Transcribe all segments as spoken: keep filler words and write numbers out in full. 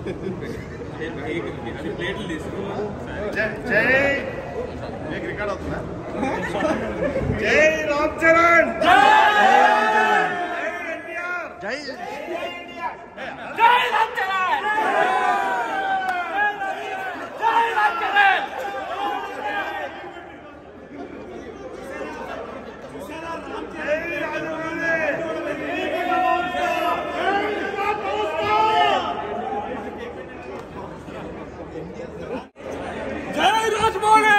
ప్లేట్లు తీసుకున్నా జై మీకు రికార్డ్ అవుతుందా జై రామ్ చరణ్ జై జై రామ్ చరణ్ జై రామ్ చరణ్ జై రాజమౌళి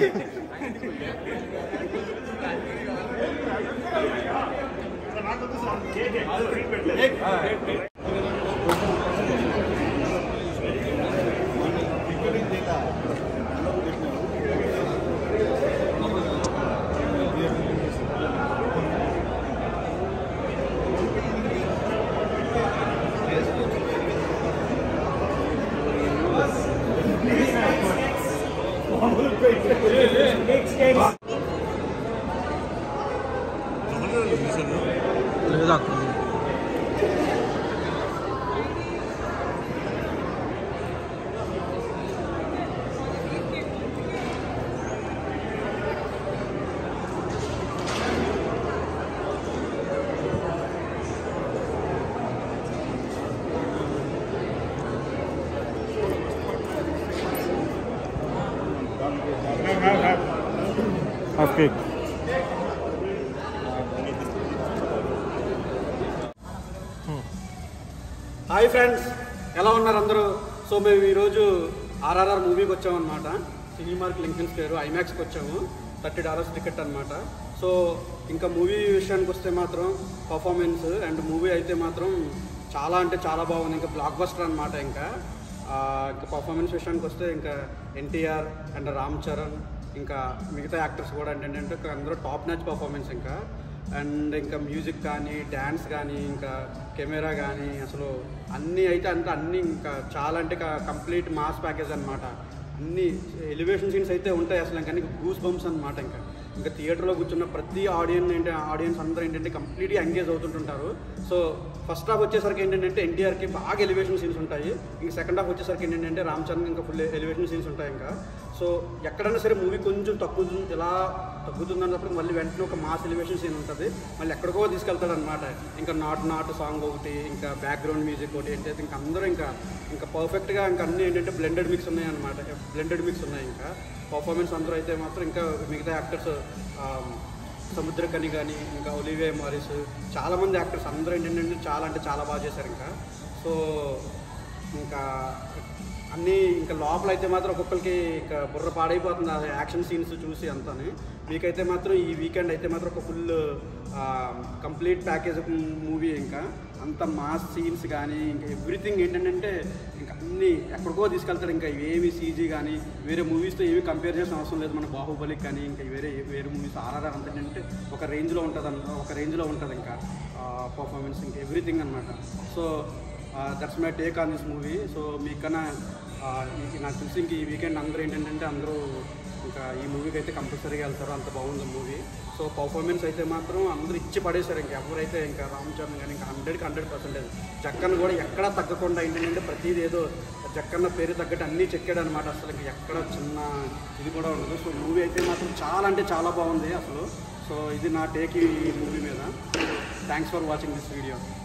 ఓకే హాయ్ ఫ్రెండ్స్, ఎలా ఉన్నారు అందరూ? సో మేము ఈరోజు ఆర్ఆర్ఆర్ మూవీకి వచ్చామన్నమాట. సినిమార్క్ లింకన్స్ పేరు ఐమాక్స్కి వచ్చాము. థర్టీ డాలర్స్ టికెట్ అనమాట. సో ఇంకా మూవీ విషయానికి వస్తే మాత్రం పర్ఫార్మెన్స్ అండ్ మూవీ అయితే మాత్రం చాలా అంటే చాలా బాగుంది. ఇంకా బ్లాక్ బస్టర్ అనమాట. ఇంకా ఇంకా పర్ఫార్మెన్స్ విషయానికి వస్తే ఇంకా ఎన్టీఆర్ అండ్ రామ్ చరణ్ ఇంకా మిగతా యాక్టర్స్ కూడా ఏంటంటే అందరూ టాప్ మ్యాచ్ పర్ఫార్మెన్స్. ఇంకా అండ్ ఇంకా మ్యూజిక్ కానీ డ్యాన్స్ కానీ ఇంకా కెమెరా కానీ అసలు అన్నీ అయితే అంటే అన్నీ ఇంకా చాలా అంటే కంప్లీట్ మాస్ ప్యాకేజ్ అనమాట. అన్ని ఎలివేషన్ సీన్స్ అయితే ఉంటాయి అసలు. ఇంకా గూస్ బంప్స్ అనమాట. ఇంకా ఇంకా థియేటర్లో కూర్చున్న ప్రతి ఆడియన్స్ ఏంటి ఆడియన్స్ అందరూ ఏంటంటే కంప్లీట్గా ఎంగేజ్ అవుతుంటుంటారు. సో ఫస్ట్ హాఫ్ వచ్చేసరికి ఏంటంటే ఎన్టీఆర్కి బాగా ఎలివేషన్ సీన్స్ ఉంటాయి. ఇంక సెకండ్ హాఫ్ వచ్చేసరికి ఏంటంటే రామ్ చరణ్ ఇంకా ఫుల్ ఎలివేషన్ సీన్స్ ఉంటాయి. ఇంకా సో ఎక్కడైనా సరే మూవీ కొంచెం తగ్గుతుంది, ఇలా తగ్గుతుంది అన్నప్పుడు మళ్ళీ వెంటనే ఒక మాస్ ఎలివేషన్ సీన్ ఉంటుంది. మళ్ళీ ఎక్కడికో తీసుకెళ్తాడు అనమాట. ఇంకా నాట్ నాట్ సాంగ్ ఒకటి, ఇంకా బ్యాక్గ్రౌండ్ మ్యూజిక్ ఒకటి ఏంటంటే ఇంకా అందరూ ఇంకా ఇంకా పర్ఫెక్ట్గా ఇంకా అన్నీ ఏంటంటే బ్లెండెడ్ మిక్స్ ఉన్నాయి అనమాట. బ్లెండెడ్ మిక్స్ ఉన్నాయి. ఇంకా పర్ఫార్మెన్స్ అందరూ అయితే మాత్రం ఇంకా మిగతా యాక్టర్స్ సముద్రకని కానీ ఇంకా ఒలివియా మారిస్ చాలామంది యాక్టర్స్ అందరూ ఏంటంటే చాలా అంటే చాలా బాగా చేశారు. ఇంకా సో ఇంకా అన్నీ ఇంకా లోపల అయితే మాత్రం ఒక్కొక్కరికి ఇంకా బుర్ర పాడైపోతుంది ఆ యాక్షన్ సీన్స్ చూసి అంతానే. మీకైతే మాత్రం ఈ వీకెండ్ అయితే మాత్రం ఒక ఫుల్ కంప్లీట్ ప్యాకేజ్ మూవీ. ఇంకా అంత మాస్ సీన్స్ కానీ ఇంకా ఎవ్రీథింగ్ ఏంటంటే ఇంకా అన్నీ ఎక్కడికో తీసుకెళ్తారు. ఇంకా ఏమి సీజీ కానీ వేరే మూవీస్తో ఏమి కంపేర్ చేసిన అవసరం లేదు. మన బాహుబలికి కానీ ఇంకా వేరే వేరే మూవీస్ ఆర్ఆర్ఆర్ అంత ఏంటంటే ఒక రేంజ్లో ఉంటుంది అన్న ఒక రేంజ్లో ఉంటుంది ఇంకా పర్ఫార్మెన్స్ ఇంకా ఎవ్రీథింగ్ అనమాట. So that's my take on this movie. So మీకన్నా నాకు తెలిసి ఇంక ఈ వీకెండ్ అందరూ ఏంటంటే అందరూ ఇంకా ఈ మూవీకి అయితే కంపల్సరీగా వెళ్తారు. అంత బాగుంది మూవీ. సో పర్ఫార్మెన్స్ అయితే మాత్రం అందరూ ఇచ్చి పడేశారు. ఇంకా ఎవరైతే ఇంకా రామ్ చరణ్ కానీ ఇంకా హండ్రెడ్కి హండ్రెడ్ పర్సెంటేజ్. జక్కన్న కూడా ఎక్కడా తగ్గకుండా ఏంటంటే ప్రతిదీ ఏదో జక్కన్న పేరు తగ్గట్టు అన్నీ చెక్కాడు అనమాట. అసలు ఇంకా ఎక్కడ చిన్న ఇది కూడా ఉండదు. సో మూవీ అయితే మాత్రం చాలా అంటే చాలా బాగుంది అసలు. సో ఇది నా టేక్ ఈ మూవీ మీద. Thanks for watching this video.